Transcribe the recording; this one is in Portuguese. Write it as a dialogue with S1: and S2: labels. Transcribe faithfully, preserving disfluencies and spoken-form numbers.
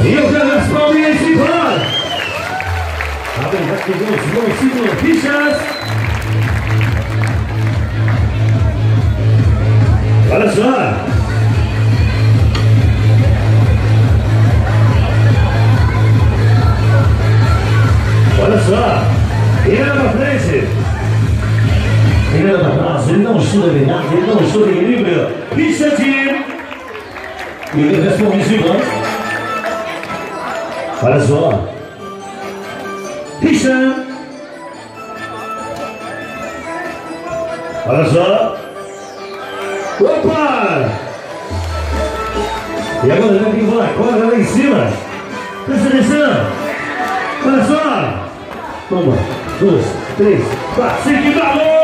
S1: E eu quero as palminhas de fora. Abre já que os mãos seguram fichas. Olha só. Olha só. Ele era pra frente. Ele era pra trás. Ele não estuda verdade. Ele não estuda equilíbrio. Ficha de... E ele responde isso igual. Olha só. Ficha. Olha só. Opa! E agora ele vai embora. Corre lá em cima. Presta atenção. Olha só. Uma, duas, três, quatro, cinco e balão!